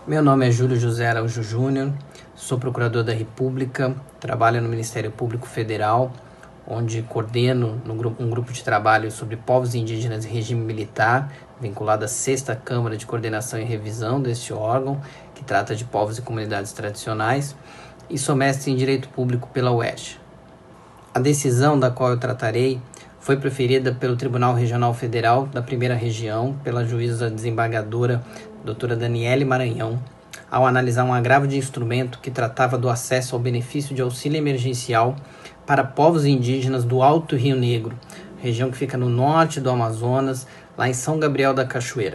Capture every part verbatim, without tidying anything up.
Meu nome é Júlio José Araújo Júnior, sou procurador da República, trabalho no Ministério Público Federal, onde coordeno no grupo, um grupo de trabalho sobre povos indígenas e regime militar, vinculado à sexta Câmara de Coordenação e Revisão deste órgão, que trata de povos e comunidades tradicionais, e sou mestre em Direito Público pela U E R J. A decisão da qual eu tratarei foi proferida pelo Tribunal Regional Federal da Primeira Região, pela juíza desembargadora doutora Daniele Maranhão, ao analisar um agravo de instrumento que tratava do acesso ao benefício de auxílio emergencial para povos indígenas do Alto Rio Negro, região que fica no norte do Amazonas, lá em São Gabriel da Cachoeira.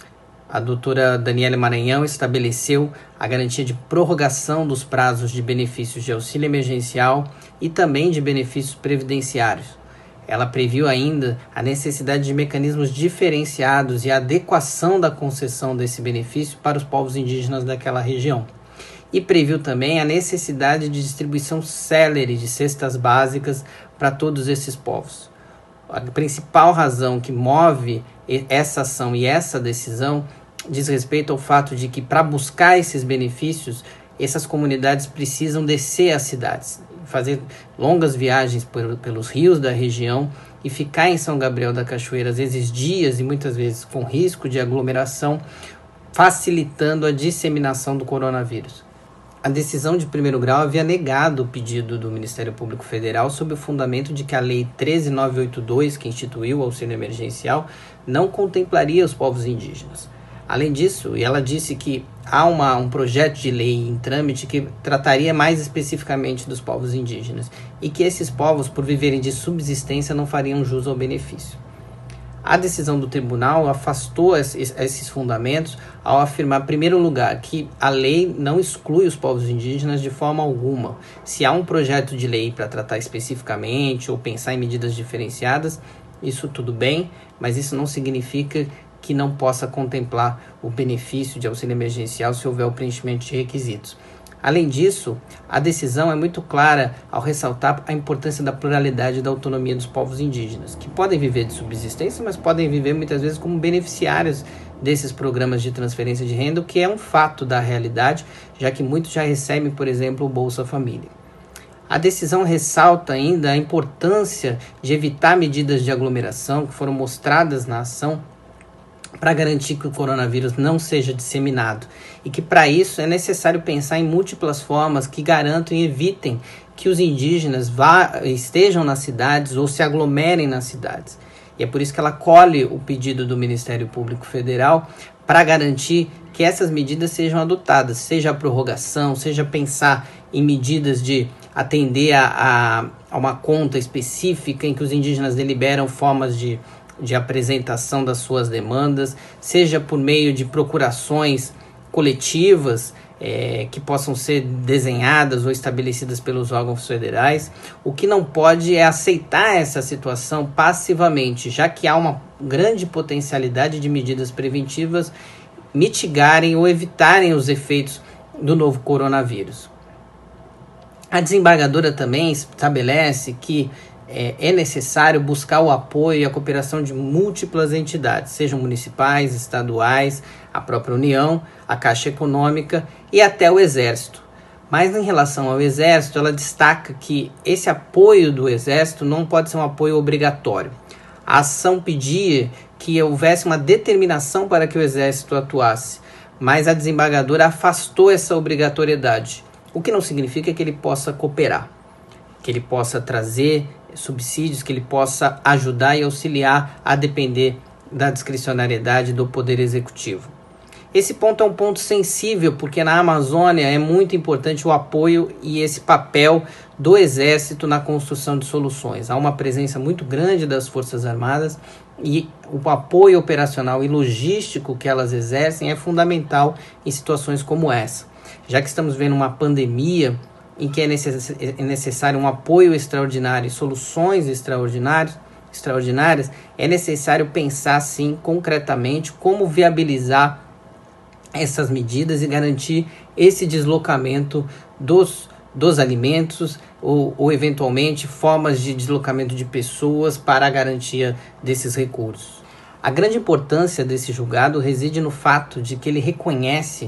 A doutora Daniele Maranhão estabeleceu a garantia de prorrogação dos prazos de benefícios de auxílio emergencial e também de benefícios previdenciários. Ela previu ainda a necessidade de mecanismos diferenciados e a adequação da concessão desse benefício para os povos indígenas daquela região. E previu também a necessidade de distribuição célere de cestas básicas para todos esses povos. A principal razão que move essa ação e essa decisão diz respeito ao fato de que, para buscar esses benefícios, essas comunidades precisam descer às cidades, fazer longas viagens por, pelos rios da região e ficar em São Gabriel da Cachoeira, às vezes dias e muitas vezes com risco de aglomeração, facilitando a disseminação do coronavírus. A decisão de primeiro grau havia negado o pedido do Ministério Público Federal sob o fundamento de que a Lei treze mil novecentos e oitenta e dois, que instituiu o auxílio emergencial, não contemplaria os povos indígenas. Além disso, ela disse que há uma, um projeto de lei em trâmite que trataria mais especificamente dos povos indígenas e que esses povos, por viverem de subsistência, não fariam jus ao benefício. A decisão do tribunal afastou esses, esses fundamentos ao afirmar, em primeiro lugar, que a lei não exclui os povos indígenas de forma alguma. Se há um projeto de lei para tratar especificamente ou pensar em medidas diferenciadas, isso tudo bem, mas isso não significa que não possa contemplar o benefício de auxílio emergencial se houver o preenchimento de requisitos. Além disso, a decisão é muito clara ao ressaltar a importância da pluralidade e da autonomia dos povos indígenas, que podem viver de subsistência, mas podem viver muitas vezes como beneficiários desses programas de transferência de renda, o que é um fato da realidade, já que muitos já recebem, por exemplo, o Bolsa Família. A decisão ressalta ainda a importância de evitar medidas de aglomeração que foram mostradas na ação para garantir que o coronavírus não seja disseminado e que, para isso, é necessário pensar em múltiplas formas que garantam e evitem que os indígenas vá, estejam nas cidades ou se aglomerem nas cidades. E é por isso que ela acolhe o pedido do Ministério Público Federal para garantir que essas medidas sejam adotadas, seja a prorrogação, seja pensar em medidas de atender a, a, a uma conta específica em que os indígenas deliberam formas de de apresentação das suas demandas, seja por meio de procurações coletivas é, que possam ser desenhadas ou estabelecidas pelos órgãos federais. O que não pode é aceitar essa situação passivamente, já que há uma grande potencialidade de medidas preventivas mitigarem ou evitarem os efeitos do novo coronavírus. A desembargadora também estabelece que é necessário buscar o apoio e a cooperação de múltiplas entidades, sejam municipais, estaduais, a própria União, a Caixa Econômica e até o Exército. Mas em relação ao Exército, ela destaca que esse apoio do Exército não pode ser um apoio obrigatório. A ação pedia que houvesse uma determinação para que o Exército atuasse, mas a desembargadora afastou essa obrigatoriedade, o que não significa que ele possa cooperar, que ele possa trazer subsídios, que ele possa ajudar e auxiliar a depender da discricionariedade do Poder Executivo. Esse ponto é um ponto sensível, porque na Amazônia é muito importante o apoio e esse papel do Exército na construção de soluções. Há uma presença muito grande das Forças Armadas e o apoio operacional e logístico que elas exercem é fundamental em situações como essa. Já que estamos vendo uma pandemia em que é necessário um apoio extraordinário e soluções extraordinárias, extraordinárias, é necessário pensar, sim, concretamente como viabilizar essas medidas e garantir esse deslocamento dos, dos alimentos ou, ou, eventualmente, formas de deslocamento de pessoas para a garantia desses recursos. A grande importância desse julgado reside no fato de que ele reconhece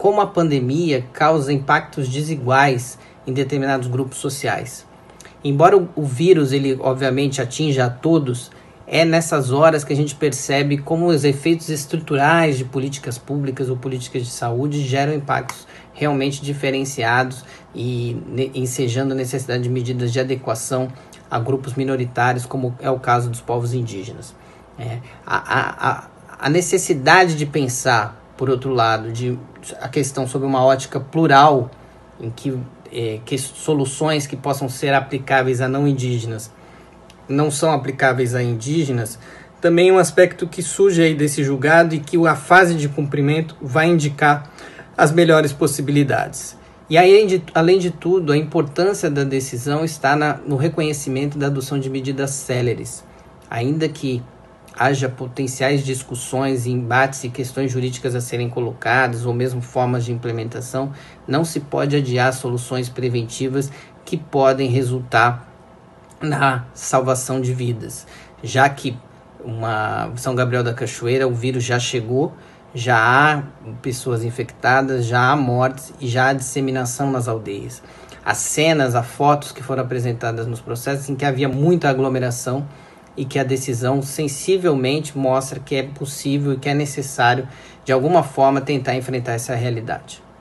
como a pandemia causa impactos desiguais em determinados grupos sociais. Embora o, o vírus, ele obviamente atinja a todos, é nessas horas que a gente percebe como os efeitos estruturais de políticas públicas ou políticas de saúde geram impactos realmente diferenciados e ensejando a necessidade de medidas de adequação a grupos minoritários, como é o caso dos povos indígenas. É, a, a, a necessidade de pensar, por outro lado, de, a questão sobre uma ótica plural, em que, é, que soluções que possam ser aplicáveis a não indígenas não são aplicáveis a indígenas, também é um aspecto que surge aí desse julgado e que a fase de cumprimento vai indicar as melhores possibilidades. E aí, de, além de tudo, a importância da decisão está na, no reconhecimento da adoção de medidas céleres, ainda que haja potenciais discussões, embates e questões jurídicas a serem colocadas, ou mesmo formas de implementação, não se pode adiar soluções preventivas que podem resultar na salvação de vidas, já que uma São Gabriel da Cachoeira, o vírus já chegou, já há pessoas infectadas, já há mortes e já há disseminação nas aldeias. As cenas, as fotos que foram apresentadas nos processos em que havia muita aglomeração e que a decisão sensivelmente mostra que é possível e que é necessário, de alguma forma, tentar enfrentar essa realidade.